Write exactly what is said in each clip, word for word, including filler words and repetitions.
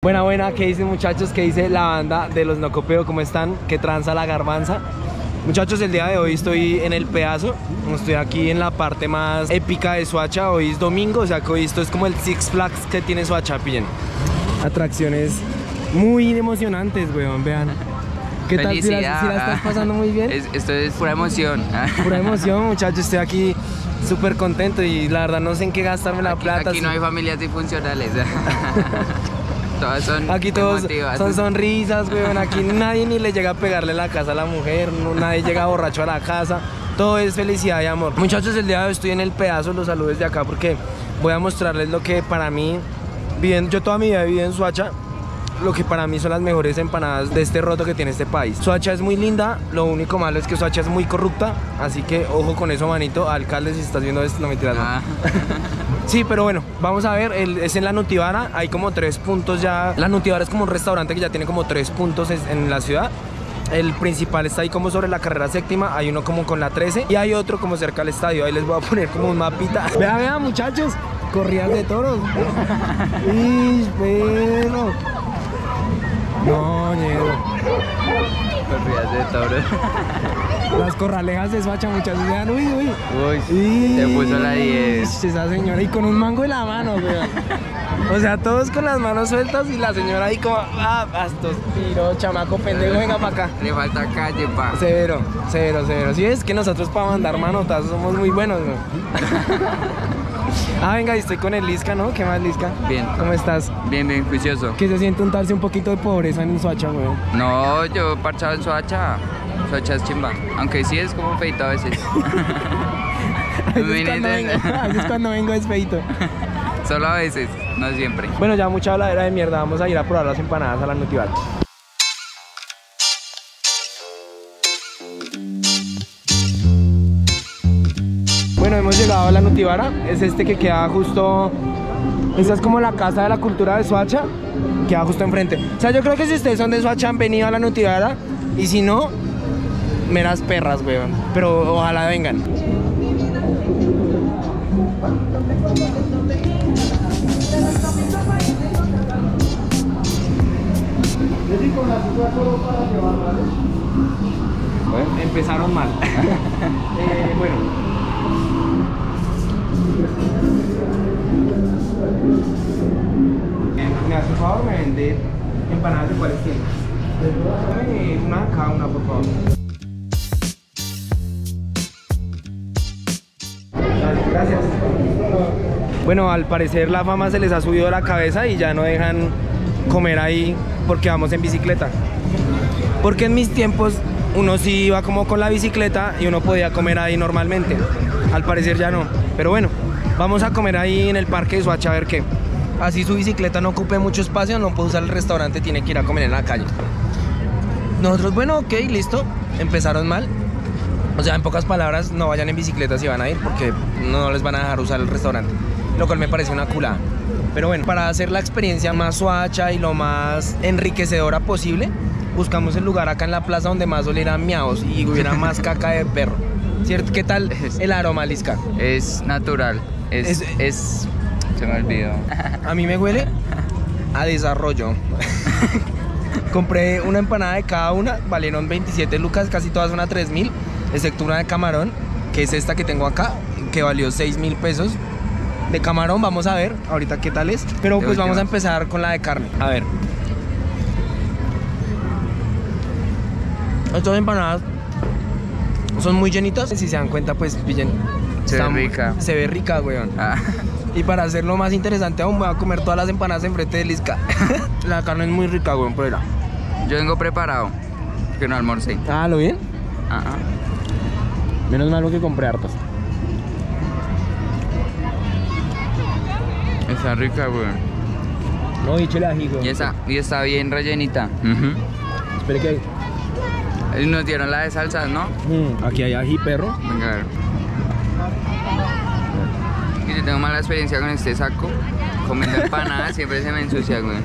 Buena, buena, ¿qué dicen muchachos? ¿Qué dice la banda de los No Copeo? ¿Cómo están? ¿Qué tranza la garbanza? Muchachos, el día de hoy estoy en el Pedazo. Estoy aquí en la parte más épica de Soacha. Hoy es domingo, o sea que hoy esto es como el Six Flags que tiene Soacha, pillen. Atracciones muy emocionantes, weón, vean. ¿Qué tal? ¿Si la, si la estás pasando muy bien? Es, esto es pura emoción. Pura emoción, muchachos, estoy aquí súper contento y la verdad no sé en qué gastarme la aquí, plata. Aquí si... no hay familias disfuncionales. Todas son Aquí todos emotivas. Son sonrisas, weón. Aquí nadie ni le llega a pegarle la casa a la mujer, no, nadie llega borracho a la casa. Todo es felicidad y amor. Muchachos, el día de hoy estoy en el Pedazo, los saludo desde acá porque voy a mostrarles lo que para mí, bien, yo toda mi vida he vivido en Soacha, lo que para mí son las mejores empanadas de este roto que tiene este país. Soacha es muy linda, lo único malo es que Soacha es muy corrupta, así que ojo con eso, manito. Alcalde, si estás viendo esto, no me tiras. Ah. Sí, pero bueno, vamos a ver, el, es en la Nutibara, hay como tres puntos ya. La Nutibara es como un restaurante que ya tiene como tres puntos en la ciudad. El principal está ahí como sobre la carrera séptima, hay uno como con la trece y hay otro como cerca al estadio. Ahí les voy a poner como un mapita. Vean, vean, muchachos, corridas de toros. Y bueno. No, ñero. Corridas de toros. Las corralejas de Soacha, muchachos. Vean, uy, uy. Uy, se puso la diez. Esa señora y con un mango en la mano, weón. O sea, todos con las manos sueltas y la señora ahí como, ah, estos tiro, chamaco pendejo, venga para acá. Le falta calle, pa. Severo, severo, severo. Sí, es que nosotros para mandar manotazos somos muy buenos, ¿no? Ah, venga, y estoy con el Lisca, ¿no? ¿Qué más, Lisca? Bien. ¿Cómo estás? Bien, bien, juicioso. ¿Qué se siente untarse un poquito de pobreza en Soacha, weón? No, yo parchado en Soacha. Soacha es chimba. Aunque sí es como feito a veces. a, veces cuando vengo, a veces cuando vengo es feito. Solo a veces, no siempre. Bueno, ya mucha habladera de mierda. Vamos a ir a probar las empanadas a la Nutibara. Bueno, hemos llegado a la Nutibara. Es este que queda justo... Esta es como la casa de la cultura de Soacha. Queda justo enfrente. O sea, yo creo que si ustedes son de Soacha han venido a la Nutibara. Y si no, meras perras, weón. Pero ojalá vengan. Bueno, empezaron mal. eh, bueno. Me hace un favor, me vende empanadas de cuáles tienes. Dame una cada una, por favor. Gracias. Bueno, al parecer la fama se les ha subido a la cabeza y ya no dejan comer ahí porque vamos en bicicleta. Porque en mis tiempos uno sí iba como con la bicicleta y uno podía comer ahí normalmente. Al parecer ya no. Pero bueno, vamos a comer ahí en el parque de Soacha a ver qué. Así su bicicleta no ocupe mucho espacio, no puede usar el restaurante, tiene que ir a comer en la calle. Nosotros, bueno, ok, listo. Empezaron mal. O sea, en pocas palabras, no vayan en bicicleta si van a ir porque no les van a dejar usar el restaurante. Lo cual me parece una culada. Pero bueno, para hacer la experiencia más Soacha y lo más enriquecedora posible, buscamos el lugar acá en la plaza donde más oliera miaos y hubiera más caca de perro. ¿Cierto? ¿Qué tal el aroma, Lisca? Es natural. Es, es, es... Se me olvidó. A mí me huele a desarrollo. Compré una empanada de cada una, valieron veintisiete lucas, casi todas son a tres mil, excepto una de camarón, que es esta que tengo acá, que valió seis mil pesos. De camarón, vamos a ver ahorita qué tal es. Pero pues vamos a empezar con la de carne. A ver. Estas empanadas son muy llenitas. Si se dan cuenta, pues pillen. Se ve rica. Se ve rica, weón. Ah. Y para hacerlo más interesante aún, voy a comer todas las empanadas enfrente de Lisca. La carne es muy rica, weón, pruébala. Yo vengo preparado, que no almorcé. Ah, ¿lo bien? Ajá. Menos mal que compré hartas. Está rica, weón. No, y chile ají, weón. Y está, y está bien rellenita. Uh-huh. Espere que hay. Nos dieron la de salsas, ¿no? Mm, aquí hay ají, perro. Venga, a ver. Y yo tengo mala experiencia con este saco. Comiendo empanadas siempre se me ensucia, güey.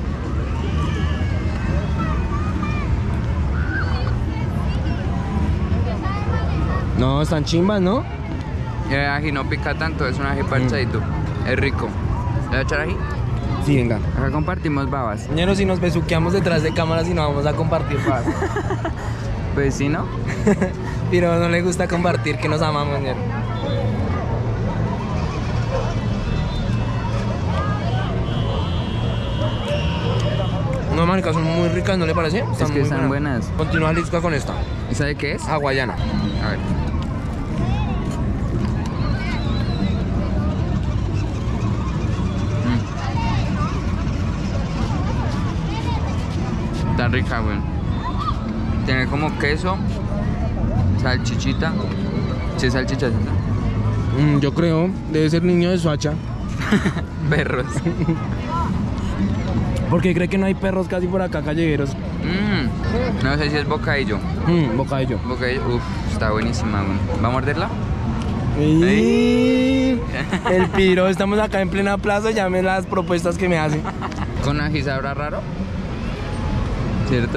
No, están chimbas, ¿no? El ají no pica tanto, es un ají parchadito. Mm. Es rico. ¿Le voy a echar ají? Sí, venga. Acá compartimos babas. Ñero, si nos besuqueamos detrás de cámaras y no vamos a compartir paz. Pues sí, ¿no? Pero no le gusta compartir que nos amamos, Ñero. No, marica, son muy ricas, ¿no le parece? Están Es que muy están buenas. Continúa Lisca con esta. ¿Y sabe qué es? Hawaiana. A ver. Mm. Está rica, güey. Tiene como queso, salchichita. Sí, salchicha. Mm, yo creo, debe ser niño de Soacha. Perros. Porque cree que no hay perros casi por acá callejeros. Mm. No sé si es bocadillo. Mm, bocadillo. Bocadillo, uff, está buenísima, güey. ¿Va a morderla? Y... El piro, estamos acá en plena plaza, llame las propuestas que me hacen. ¿Con ají sabrá raro? ¿Cierto?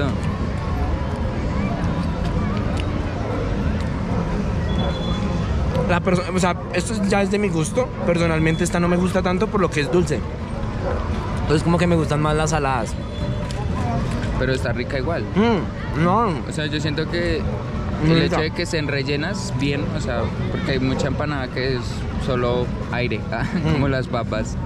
La perso- o sea, esto ya es de mi gusto. Personalmente esta no me gusta tanto por lo que es dulce. Entonces como que me gustan más las saladas. Pero está rica igual. Mm, no. O sea, yo siento que Muy el rica. hecho de que estén rellenas bien, o sea, porque hay mucha empanada que es solo aire, como Mm. las papas.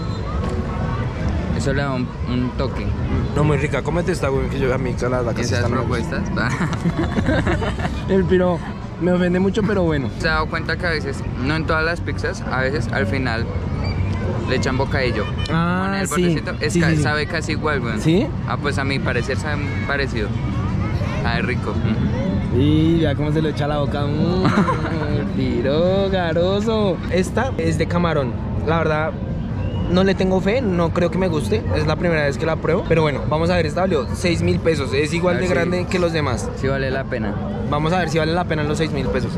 Eso le da un, un toque. No, muy rica. Cómete esta, güey, que yo a mi salada casi Esas esta no me gusta. propuestas. El piro me ofende mucho, pero bueno. Se ha dado cuenta que a veces, no en todas las pizzas, a veces al final le echan bocadillo. Ah, Como en el sí. bordecito, es Sí, ca- sí, sí. sabe casi igual, güey. ¿Sí? Ah, pues a mi parecer sabe parecido. Sabe rico. Ujú. Y ya cómo se le echa a la boca. Mm, el piro garoso. Esta es de camarón. La verdad, no le tengo fe, no creo que me guste. Es la primera vez que la pruebo. Pero bueno, vamos a ver, esta valió seis mil pesos. Es igual A ver de si- grande que los demás. Sí vale la pena. Vamos a ver si vale la pena los seis mil pesos.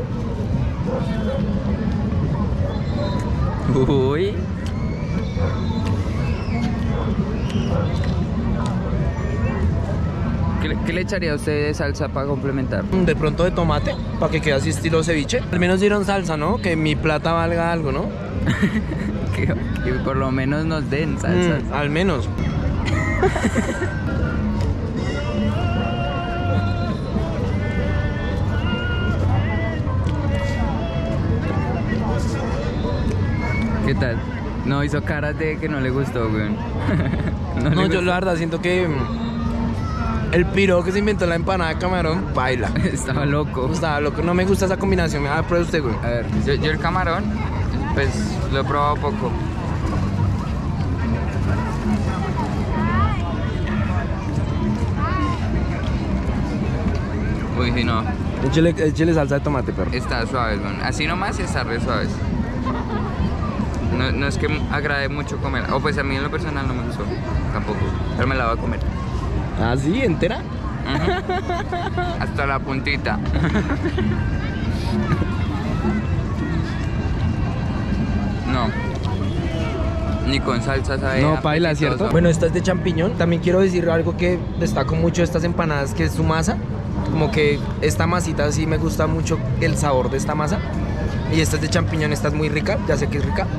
Uy. ¿Qué, le- qué le echaría a usted de salsa para complementar? De pronto de tomate, para que quede así estilo ceviche. Al menos dieron salsa, ¿no? Que mi plata valga algo, ¿no? que, que por lo menos nos den salsas. Mm, al menos. ¿Qué tal? No hizo caras de que no le gustó, güey. No, le yo gustó. la verdad siento que mm, el piro que se inventó la empanada de camarón, baila. Estaba loco. Estaba loco, no me gusta esa combinación. Ah, pruebe usted, güey. A ver, yo, yo el camarón, pues lo he probado poco. Uy, sí, no. Échele, échele salsa de tomate, perro. Está suave, güey. Así nomás y está re suave. No, no es que agrade mucho comer. O pues a mí en lo personal no me gustó. Tampoco. Pero me la voy a comer. ¿Ah, sí? ¿Entera? Ujú. Hasta la puntita. No. Ni con salsa sabe. No, paila, apetitoso. ¿cierto? Bueno, esta es de champiñón. También quiero decir algo que destaco mucho de estas empanadas, que es su masa. Como que esta masita sí me gusta mucho el sabor de esta masa. Y esta es de champiñón, esta es muy rica, ya sé que es rica.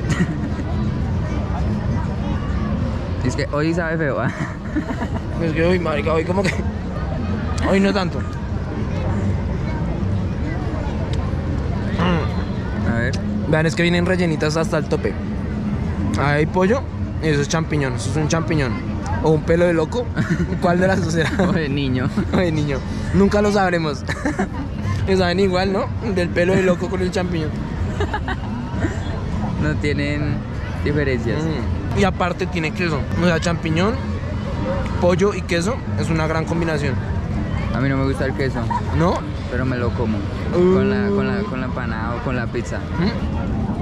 Es que hoy sabe feo, ¿ah? Es que hoy, marica, hoy como que... Hoy no tanto. Mm. A ver. Vean, es que vienen rellenitas hasta el tope. Ahí hay pollo y eso es champiñón, eso es un champiñón. O un pelo de loco. ¿Cuál de las dos será? Oye, niño. Ay, niño. Nunca lo sabremos. Que saben igual, ¿no? Del pelo de loco con el champiñón. No tienen diferencias. Mm. Y aparte tiene queso. O sea, champiñón, pollo y queso es una gran combinación. A mí no me gusta el queso, ¿No? pero me lo como. Uh. Con, la, con, la, con la empanada o con la pizza. ¿Mm?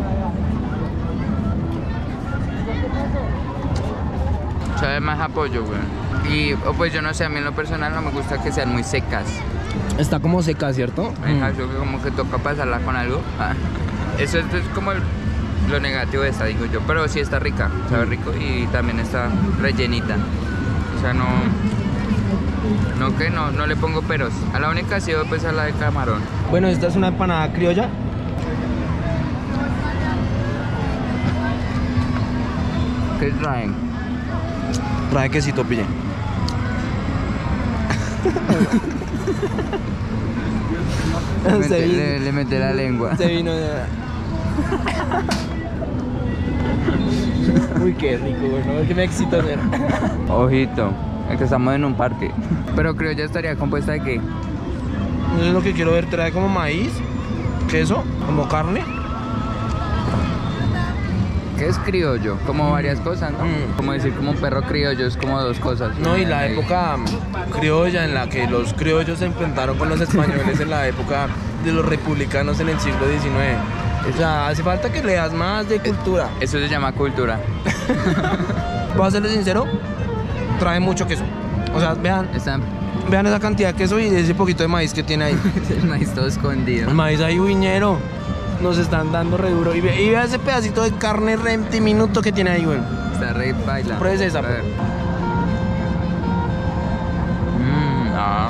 Sabe más a pollo, güey. Y o pues yo no sé, a mí en lo personal no me gusta que sean muy secas. Está como seca, ¿cierto? Hay Mm. algo que como que toca pasarla con algo. Ah, Eso es, es como el- lo negativo de esta, digo yo. Pero sí está rica, sabe rico y también está rellenita. O sea, no... No que no, no le pongo peros. A la única ha sido pues a la de camarón. Bueno, esta es una empanada criolla. ¿Qué traen? Trae quesito, pille. Le mete, Se vino- le, le mete la lengua. Se vino de... Uy, qué rico, güey, ¿no? Que me excita hacer. Ojito, es que estamos en un parque. Pero creo ya estaría compuesta de qué. Eso es lo que quiero ver. Trae como maíz, queso, como carne. ¿Qué es criollo? Como varias cosas, ¿no? Mm. Como decir como un perro criollo es como dos cosas. No, y la Eh, época criolla en la que los criollos se enfrentaron con los españoles en la época de los republicanos en el siglo diecinueve. O sea, hace falta que leas más de cultura. Eso se llama cultura. Voy a serles sincero, trae mucho queso. O sea, vean, Está vean esa cantidad de queso y ese poquito de maíz que tiene ahí. el maíz todo escondido. El maíz ahí, uñero. Nos están dando re duro. Y ve- y vea ese pedacito de carne re diminuto que tiene ahí, güey. Está re baila. Pruébese esa, A ver. Mmm, ah.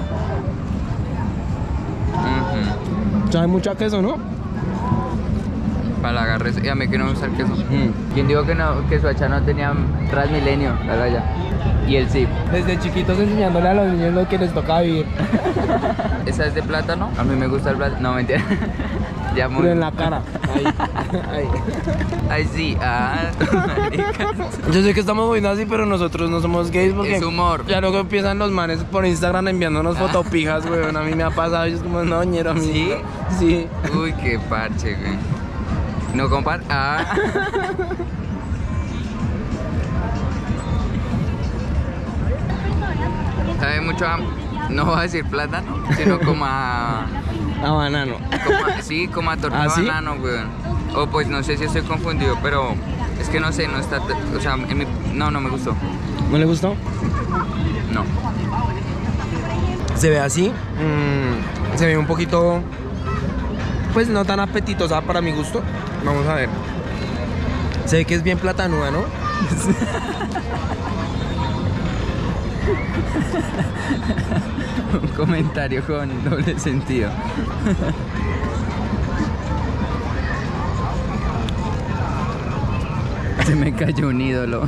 Ujú. Trae mucho queso, ¿no? Para la agarres. Y a mí que no me gusta el queso. Mm. ¿Quién dijo que no, que Soacha no tenía Transmilenio? Dale allá. Y el zip. Desde chiquitos enseñándole a los niños lo que les toca vivir. ¿Esa es de plátano? A mí me gusta el plátano. No, mentira. Ya muy... Pero en la cara. Ahí. Ahí. Ay, sí. Ah, marica. Yo sé que estamos moviendo así, pero nosotros no somos gays porque... Es humor. Ya luego empiezan los manes por Instagram enviándonos fotopijas, weón. A mí me ha pasado y es como, no, ñero, a mí. ¿Sí? Sí. Uy, qué parche, güey. No compar. Ah. Sabe mucho a... No voy a decir plátano, sino como a... A banano. como a- sí, como a torta ¿Ah, sí? de banano, güey. O pues no sé si estoy confundido, pero es que no sé, no está... O sea, en mi... no, no me gustó. ¿No le gustó? No. Se ve así. mm, se ve un poquito... Pues no tan apetitosa para mi gusto. Vamos a ver. Se ve que es bien platanuda, ¿no? Un comentario con doble sentido. Se me cayó un ídolo.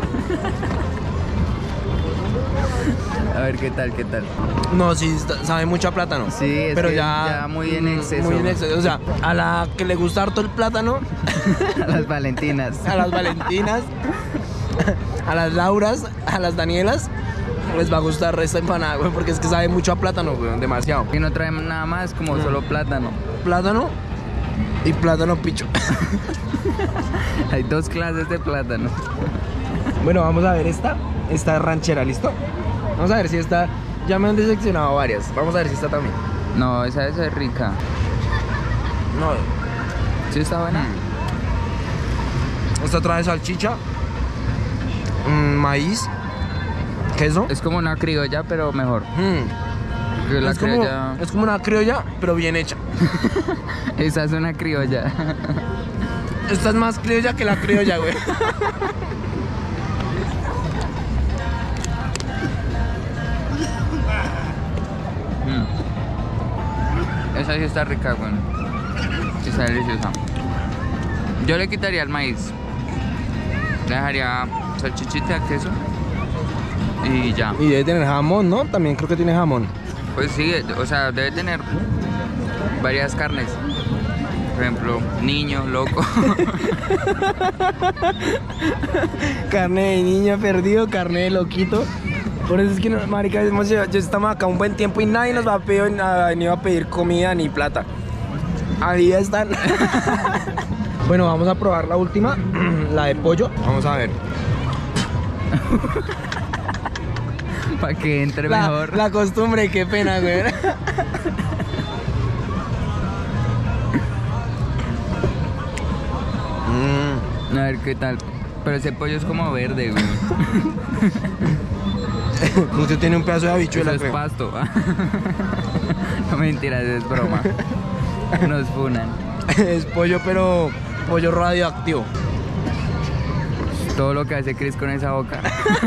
A ver qué tal, qué tal. No, sí, está- sabe mucho a plátano. Sí, es pero que ya, ya muy en mm, exceso. Muy en exceso. O sea, a la que le gusta harto el plátano, A las Valentinas. a las Valentinas, a las Lauras, a las Danielas, les va a gustar esta empanada, güey, porque es que sabe mucho a plátano, güey, demasiado. Y no traen nada más, como Mm. solo plátano. Plátano y plátano picho. Hay dos clases de plátano. Bueno, vamos a ver esta, esta ranchera, ¿listo? Vamos a ver si esta, ya me han decepcionado varias, vamos a ver si esta también. No, esa esa es rica. No, ¿Sí está buena? esta trae salchicha, mm, maíz, queso. Es como una criolla, pero mejor. Mm. Porque la Es como, criolla... es como una criolla, pero bien hecha. Esa es una criolla. Esta es más criolla que la criolla, güey. Mm. Esa sí está rica, bueno. Sí está deliciosa. Yo le quitaría el maíz. Le dejaría salchichita, queso. Y ya. Y debe tener jamón, ¿no? También creo que tiene jamón. Pues sí, o sea, debe tener varias carnes. Por ejemplo, niño, loco. Carne de niño perdido, carne de loquito. Por eso es que, no, marica, hemos llevado- yo estamos acá un buen tiempo y nadie nos va a pedir, a, venir a pedir comida ni plata. Ahí están. Bueno, vamos a probar la última, la de pollo. Vamos a ver. Para que entre La, mejor. la costumbre, qué pena, güey. Mm. A ver qué tal. Pero ese pollo es como verde, güey. Usted tiene un pedazo de habichuela, Eso es creo. pasto. No mentiras, es broma. Nos funan. Es pollo, pero pollo radioactivo. Todo lo que hace Chris con esa boca.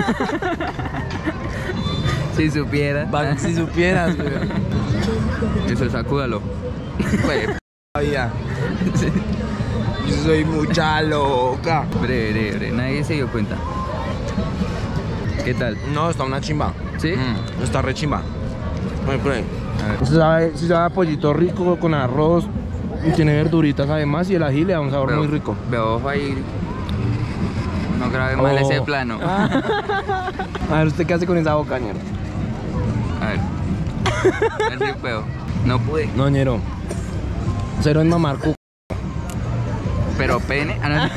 Si supieras. Va- Si supieras, güey. Eso, sacúdalo. Güey, Todavía. Yo soy mucha loca. breve, breve, breve. Nadie se dio cuenta. ¿Qué tal? No, está una chimba. ¿Sí? Mm, está re chimba. Ay, prueben. Se sabe, se sabe pollito rico con arroz y tiene verduritas además y el ají le da un sabor Veo- muy rico. Veo ojo ahí. No grabe mal Oh. ese plano. A ver, ¿usted qué hace con esa boca, ñero? A ver. A ver si puedo. No pude. No, ñero. Cero en mamar cu... Pero pene. Ah, no.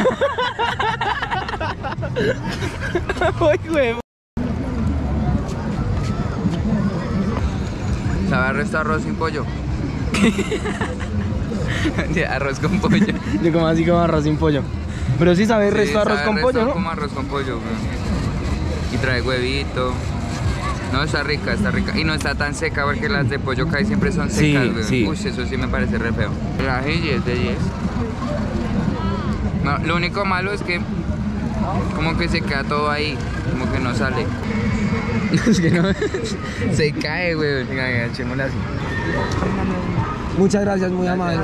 Ay, güey. ¿Sabe a resto arroz sin pollo? De arroz con pollo. Yo como así como arroz sin pollo. Pero sí sabe el Sí, resto de arroz sabe con resto pollo, ¿no? como arroz con pollo, güey. Y trae huevito. No, está rica, está rica. Y no está tan seca porque las de pollo casi siempre son Sí, secas, güey. sí. Uy, eso sí me parece re feo. El ají diez de diez. No, lo único malo es que como que se queda todo ahí, como que no sale. Es que no se cae, güey. Venga, echémosle así. Muchas gracias, muy amable.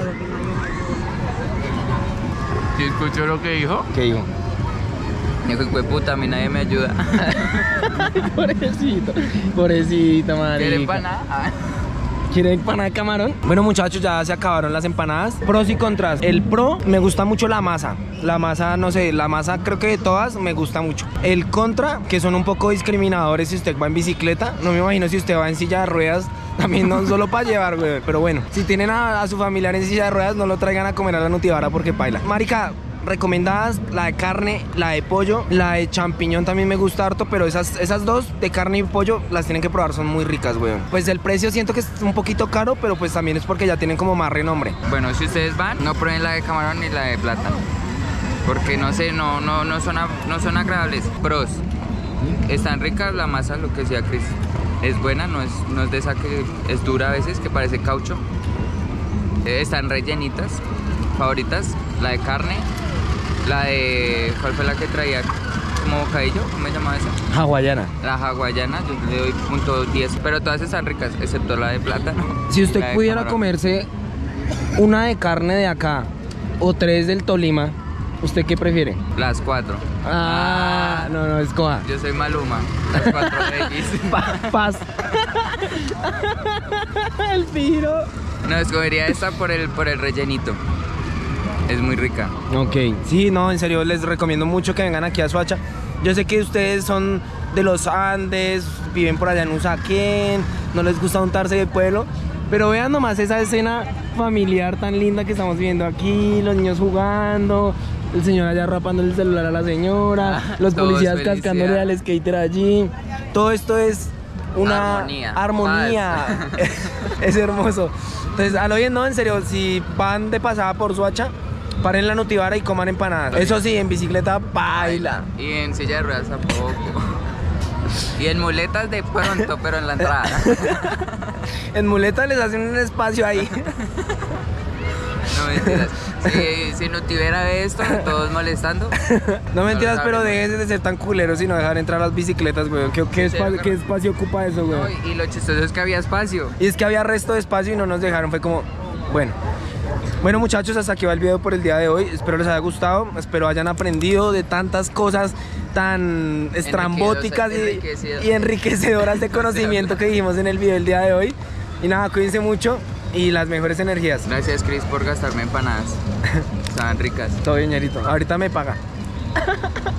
¿Sí escuchó lo que dijo? ¿Qué dijo? Dijo, hijo de puta, a mí nadie me ayuda. Pobrecito, pobrecita, madre. ¿Quiere empanada? Ah. ¿Quieren empanada de camarón? Bueno, muchachos, ya se acabaron las empanadas. Pros y contras. El pro, me gusta mucho la masa. La masa, no sé, la masa creo que de todas me gusta mucho. El contra, que son un poco discriminadores si usted va en bicicleta. No me imagino si usted va en silla de ruedas. También no solo para llevar, güey. Pero bueno, si tienen a, a su familiar en silla de ruedas, no lo traigan a comer a la Nutibara porque paila. Marica, recomendadas la de carne, la de pollo, la de champiñón también me gusta harto, pero esas, esas dos de carne y pollo las tienen que probar, son muy ricas, weón. Pues el precio siento que es un poquito caro, pero pues también es porque ya tienen como más renombre. Bueno, si ustedes van, no prueben la de camarón ni la de plátano. Porque no sé, no, no, no, son, a- no son agradables. Pros. Están ricas, la masa, lo que decía Chris. Es buena, no es, no es de esa que es dura a veces, que parece caucho. Eh, están rellenitas. Favoritas, la de carne. La de... ¿Cuál fue la que traía como bocadillo? ¿Cómo se llamaba esa? Hawaiana. La hawaiana, yo le doy punto diez. Pero todas están ricas, excepto la de plátano. Si usted La de pudiera camarón. comerse una de carne de acá o tres del Tolima, ¿usted qué prefiere? Las cuatro. Ah, no, no, escoja. Yo soy Maluma. Las cuatro X. Pa- paz. El piro. No, escogería esta por el, por el rellenito. Es muy rica. Ok, sí, no, en serio les recomiendo mucho que vengan aquí a Soacha. Yo sé que ustedes son de los Andes, viven por allá en Usaquén, no les gusta untarse de pueblo, pero vean nomás esa escena familiar tan linda que estamos viendo aquí, los niños jugando, el señor allá rapando el celular a la señora, Ah, los todos policías felicidad. cascándole al skater allí. Todo esto es una Armonía. armonía. Es hermoso. Entonces, a lo bien, no, en serio, si van de pasada por Soacha, paren la Nutibara y coman empanadas. Eso sí, en bicicleta, baila. Y en silla de ruedas tampoco. Y en muletas de pronto, pero en la entrada. En muleta les hacen un espacio ahí. No mentiras. Si, si no tuviera esto, todos molestando. No mentiras, lo pero saben. dejen de ser tan culeros y no dejar entrar las bicicletas, weón. ¿Qué, qué, Sí, espa- pero- qué espacio ocupa eso, No, weón? y, y lo chistoso es que había espacio. Y es que había resto de espacio y no nos dejaron. Fue como, bueno. Bueno, muchachos, hasta aquí va el video por el día de hoy. Espero les haya gustado. Espero hayan aprendido de tantas cosas tan estrambóticas y, enriquecidas. y enriquecedoras de conocimiento que dijimos en el video del día de hoy. Y nada, cuídense mucho y las mejores energías. Gracias, Chris, por gastarme empanadas. Estaban ricas. Todo bien, ñerito. Ahorita me paga.